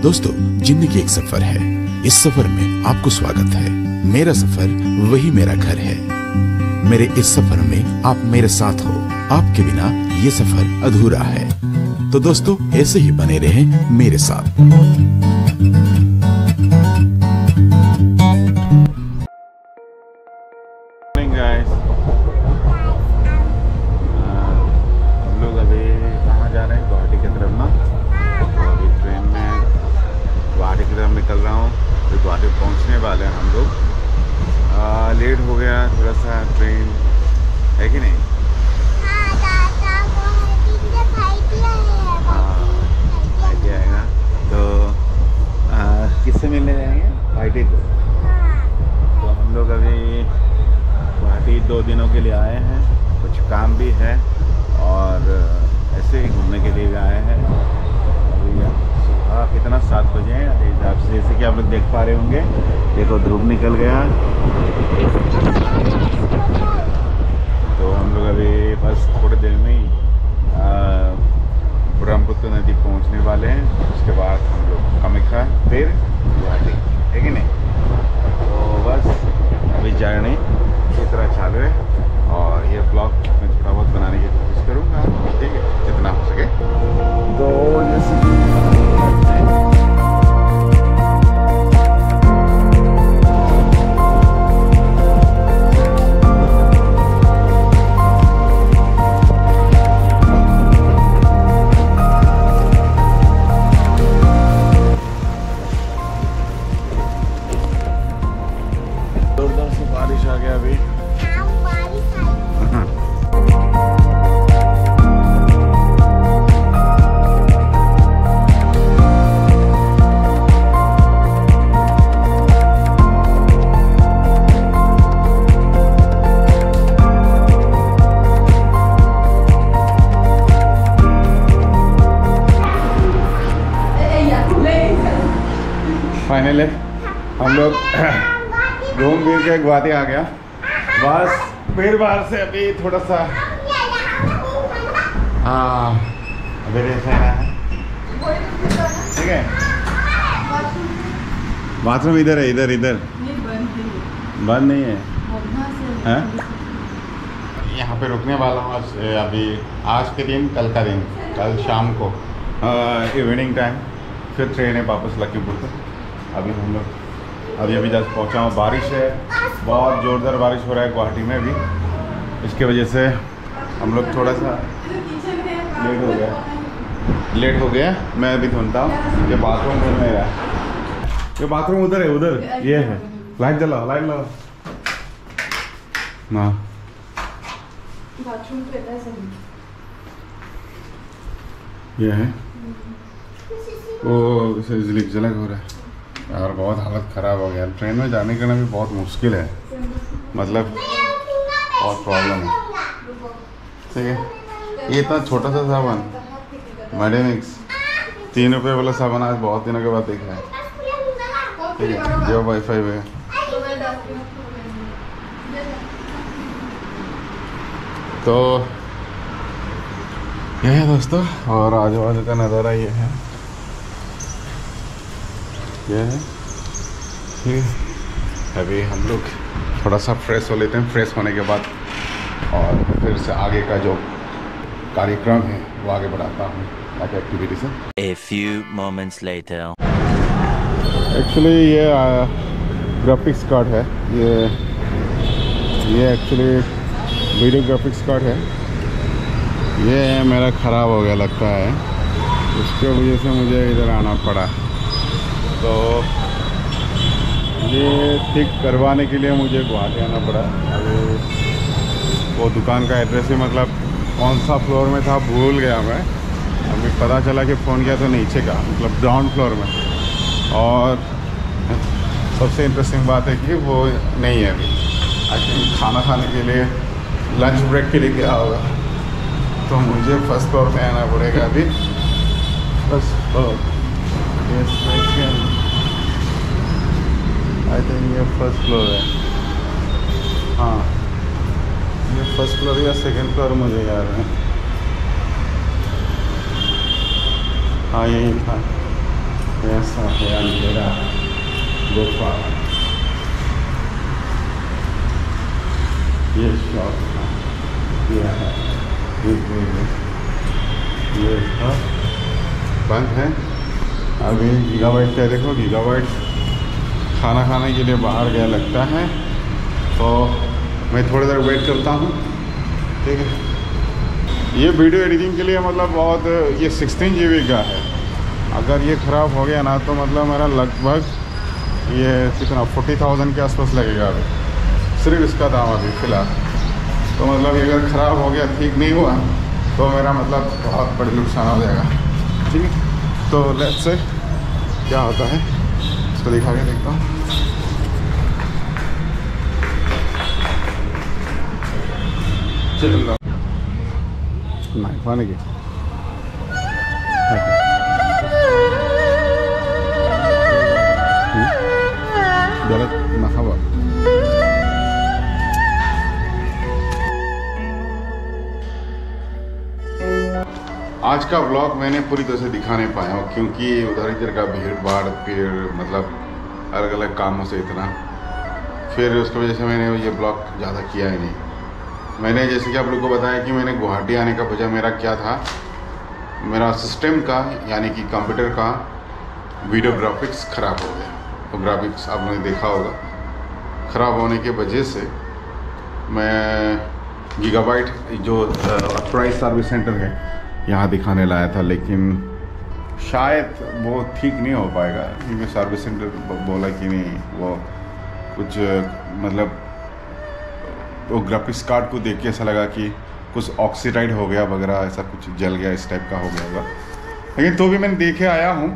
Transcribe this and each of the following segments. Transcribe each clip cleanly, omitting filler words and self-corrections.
दोस्तों, जिंदगी एक सफर है। इस सफर में आपको स्वागत है। मेरा सफर वही मेरा घर है। मेरे इस सफर में आप मेरे साथ हो। आपके बिना ये सफर अधूरा है। तो दोस्तों, ऐसे ही बने रहें मेरे साथ। हम लोग अभी कहाँ जा रहे हैं? गुवाहाटी की तरफ ना। तो अभी ट्रेन में गुवाहाटी की तरफ निकल रहा हूँ। अभी गुवाहाटी पहुँचने वाले हैं हम लोग। लेट हो गया थोड़ा सा, ट्रेन है कि नहीं? भाईटी आएगा तो किससे मिलने जाएंगे? भाईटी को। तो हम लोग अभी गुवाहाटी 2 दिनों के लिए आए हैं। कुछ काम भी है और ऐसे ही घूमने के लिए भी आए हैं। अभी सुबह कितना 7 बजे हैं हिसाब से, जैसे कि आप लोग देख पा रहे होंगे। देखो धूप निकल गया। तो हम लोग अभी बस थोड़ी देर में ही ब्रह्मपुत्र नदी पहुंचने वाले हैं। उसके बाद हम लोग कामाख्या, फिर गुवाहाटी, है कि नहीं? तो बस अभी जर्नी इसी तरह चालू है और ये ब्लॉग मैं थोड़ा बहुत बनाने की कोशिश करूँगा, ठीक है, जितना हो सके। तो जैसे जोरदार से बारिश आ गया अभी। फाइनली हम लोग घूम फिर के गुवाहाटी आ गया। बस फिर बाहर से अभी थोड़ा सा अभी ऐसा है, ठीक है। बाथरूम इधर है, इधर इधर बंद नहीं है। यहाँ पे रुकने वाला हूँ अभी आज के दिन, कल का दिन, कल शाम को इवनिंग टाइम फिर ट्रेन है वापस लखीमपुर तक। अभी हम लोग अभी जस्ट पहुँचा हूँ। बारिश है, बहुत ज़ोरदार बारिश हो रहा है गुवाहाटी में भी। इसके वजह से हम लोग थोड़ा सा लेट हो गया। मैं अभी ढूंढता हूँ। ये बाथरूम में मेरा, ये बाथरूम उधर है, उधर ये है। लाइट जलाओ, लाइट लगाओ ना। बाथरूम ये है वो झलक झलक हो रहा है यार। बहुत हालत ख़राब हो गया। ट्रेन में जाने के लिए भी बहुत मुश्किल है, मतलब बहुत प्रॉब्लम है, ठीक है। ये इतना छोटा सा साबन मेडिमिक्स 3 रुपये वाला साबन आज बहुत दिनों के बाद देखा है, ठीक है। जियो वाईफाई में तो ये है दोस्तों। और आजू बाजू का नज़ारा ये है, ये है, ठीक है। अभी हम लोग थोड़ा सा फ्रेश हो लेते हैं। फ्रेश होने के बाद और फिर से आगे का जो कार्यक्रम है वो आगे बढ़ाता हूँ, आगे एक्टिविटी से। A few moments later. Actually ये ग्राफिक्स कार्ड है, ये एक्चुअली वीडियो ग्राफिक्स कार्ड है। ये मेरा ख़राब हो गया लगता है, उसके वजह से मुझे इधर आना पड़ा। तो ये ठीक करवाने के लिए मुझे गुवाहाटी आना पड़ा। अभी वो दुकान का एड्रेस ही, मतलब कौन सा फ्लोर में था भूल गया मैं। अभी पता चला कि फ़ोन किया तो नीचे का, मतलब ग्राउंड फ्लोर में। और सबसे इंटरेस्टिंग बात है कि वो नहीं है अभी। आई थिंक खाना खाने के लिए, लंच ब्रेक के लिए गया होगा। तो मुझे फर्स्ट फ्लोर में आना पड़ेगा अभी। फर्स्ट फ्लोर, ये सेकंड, आई थिंक ये फर्स्ट फ्लोर है। हाँ, ये फर्स्ट फ्लोर या सेकंड फ्लोर मुझे याद है। हाँ यही था, ऐसा है अंधेरा गुफा। ये शॉप ये है, ये बंद है अभी। गीगाबाइट क्या देखो, गीगाबाइट खाना खाने के लिए बाहर गया लगता है, तो मैं थोड़ी देर वेट करता हूँ। ठीक है, ये वीडियो एडिटिंग के लिए मतलब बहुत, ये 16 GB का है। अगर ये ख़राब हो गया ना तो मतलब मेरा लगभग ये कितना 40,000 के आसपास लगेगा अभी, सिर्फ इसका दाम अभी फ़िलहाल। तो मतलब ये अगर ख़राब हो गया, ठीक नहीं हुआ, तो मेरा मतलब बहुत बड़ी नुकसान हो जाएगा। ठीक है, तो लेट्स से क्या होता है इसको दिखा के देखता हूँ। चलो नहीं पाने की गलत ना हवा। आज का व्लॉग मैंने पूरी तरह से दिखा नहीं पाया हूँ, क्योंकि उधर इधर का भीड़ भाड़, फिर मतलब अलग अलग कामों से इतना, फिर उसकी वजह से मैंने ये ब्लॉग ज़्यादा किया ही नहीं। मैंने जैसे कि आप लोग को बताया कि मैंने गुवाहाटी आने का वजह मेरा क्या था, मेरा सिस्टम का यानी कि कंप्यूटर का वीडियो ग्राफिक्स ख़राब हो गया। तो ग्राफिक्स आपने देखा होगा, ख़राब होने के वजह से मैं गीगाबाइट जो ऑथराइज्ड सर्विस सेंटर है यहाँ दिखाने लाया था, लेकिन शायद वो ठीक नहीं हो पाएगा, क्योंकि सर्विस सेंटर बोला कि नहीं वो कुछ मतलब वो ग्राफिक्स कार्ड को देख के ऐसा लगा कि कुछ ऑक्सीडाइड हो गया वगैरह, ऐसा कुछ जल गया, इस टाइप का हो गया होगा। लेकिन तो भी मैंने देखे आया हूँ।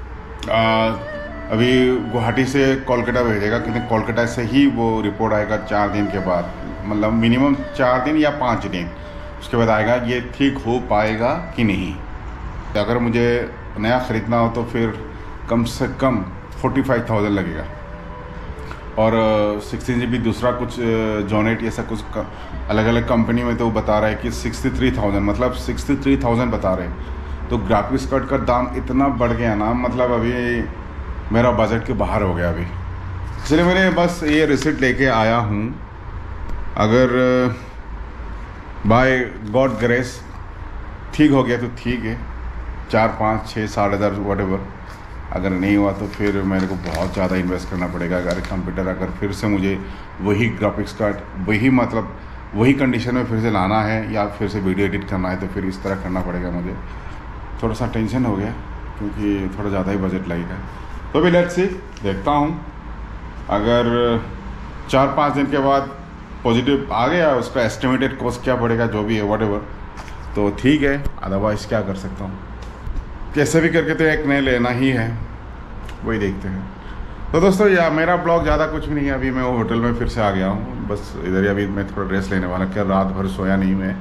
अभी गुवाहाटी से कोलकाता भेजेगा, क्योंकि कोलकाता से ही वो रिपोर्ट आएगा 4 दिन के बाद, मतलब मिनिमम 4 दिन या 5 दिन, उसके बाद आएगा ये ठीक हो पाएगा कि नहीं। अगर मुझे नया ख़रीदना हो तो फिर कम से कम 45,000 लगेगा, और 16 GB दूसरा कुछ जोनेट ऐसा कुछ अलग अलग कंपनी में तो वो बता रहा है कि 63,000, मतलब 63,000 बता रहे हैं। तो ग्राफिक्स कार्ड का दाम इतना बढ़ गया ना, मतलब अभी मेरा बजट के बाहर हो गया अभी। इसलिए मैंने बस ये रिसिप्ट लेके आया हूँ। अगर बाय गॉड ग्रेस ठीक हो गया तो ठीक है, 4, 5, 6, 7,500 व्हाटएवर। अगर नहीं हुआ तो फिर मेरे को बहुत ज़्यादा इन्वेस्ट करना पड़ेगा। अगर कंप्यूटर अगर फिर से मुझे वही ग्राफिक्स कार्ड वही मतलब वही कंडीशन में फिर से लाना है, या फिर से वीडियो एडिट करना है, तो फिर इस तरह करना पड़ेगा मुझे। थोड़ा सा टेंशन हो गया, क्योंकि थोड़ा ज़्यादा ही बजट लगेगा। तो भी लेट्स सी, देखता हूँ। अगर 4-5 दिन के बाद पॉजिटिव आ गया, उसका एस्टिमेटेड कॉस्ट क्या पड़ेगा जो भी है व्हाटएवर, तो ठीक है, अदरवाइज़ क्या कर सकता हूँ। कैसे भी करके तो एक नए लेना ही है, वही देखते हैं। तो दोस्तों यार मेरा ब्लॉग ज़्यादा कुछ भी नहीं है। अभी मैं वो होटल में फिर से आ गया हूँ, बस इधर ही अभी मैं थोड़ा रेस्ट लेने वाला। क्या रात भर सोया नहीं मैं,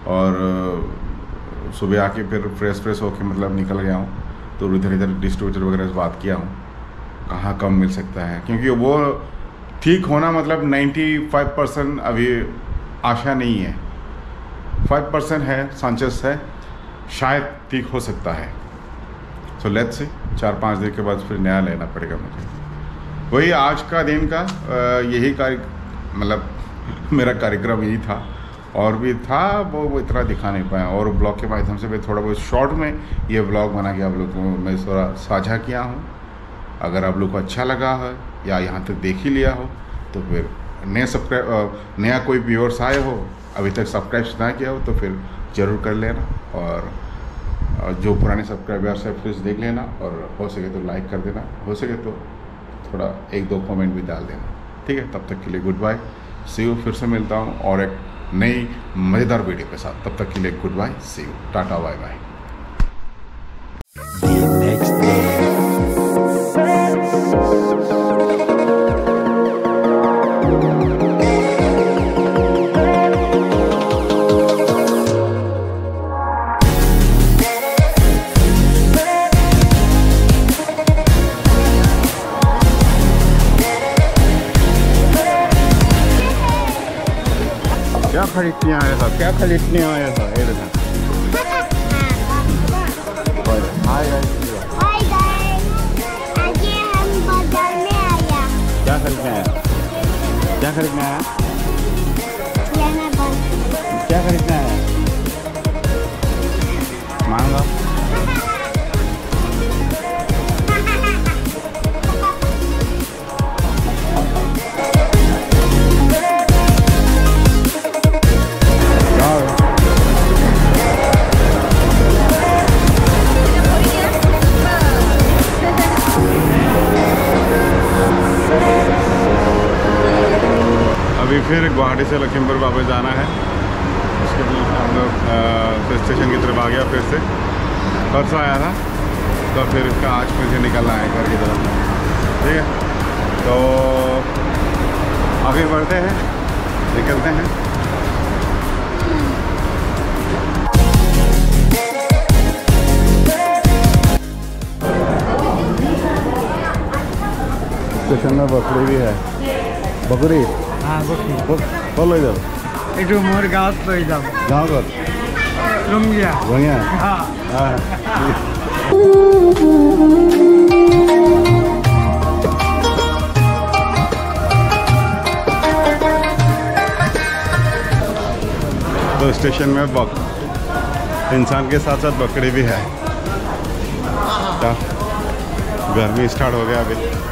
और सुबह आके फिर फ्रेश होके मतलब निकल गया हूँ। तो इधर डिस्ट्रीब्यूटर वगैरह से बात किया हूँ कहाँ कम मिल सकता है, क्योंकि वो ठीक होना मतलब 95% अभी आशा नहीं है, 5% है, चांसेस है शायद ठीक हो सकता है। सो लेट्स से 4-5 दिन के बाद फिर नया लेना पड़ेगा मुझे। वही आज का दिन का यही मतलब मेरा कार्यक्रम यही था, और भी था वो इतना दिखा नहीं पाया। और ब्लॉग के माध्यम से मैं थोड़ा बहुत शॉर्ट में ये ब्लॉग बना के आप लोग को मैं थोड़ा साझा किया हूँ। अगर आप लोग को अच्छा लगा है या यहाँ तक देख ही लिया हो, तो फिर नया कोई व्यूअर्स आए हो, अभी तक सब्सक्राइब ना किया हो, तो फिर ज़रूर कर लेना। और जो पुराने सब्सक्राइबर्स है फिर देख लेना, और हो सके तो लाइक कर देना, हो सके तो थोड़ा 1-2 कमेंट भी डाल देना। ठीक है, तब तक के लिए गुड बाय, सी यू। फिर से मिलता हूँ और एक नई मज़ेदार वीडियो के साथ। तब तक के लिए goodbye, see you, tata, bye bye. क्या खरीदने आया था, क्या खरीदने आया था? ये देखो। Hi guys. क्या खरीदना है? क्या खरीदना है? क्या खरीदना है? मांगो। अभी फिर गुवाहाटी से लखीमपुर वापस जाना है। उसके लिए हम लोग फिर स्टेशन की तरफ आ गया। फिर से परसों आया था तो फिर इसका आज फिर से निकलना है घर की तरफ। ठीक है, तो आगे बढ़ते हैं, निकलते हैं। स्टेशन में बकरी भी है। बकरी? हाँ बकरी। बोलो इधर। ये मोर गाँव तो इधर गाँव का लुंगिया। बढ़िया। हाँ हाँ। तो स्टेशन में इंसान के साथ साथ बकरी भी है। गर्मी स्टार्ट हो गया अभी।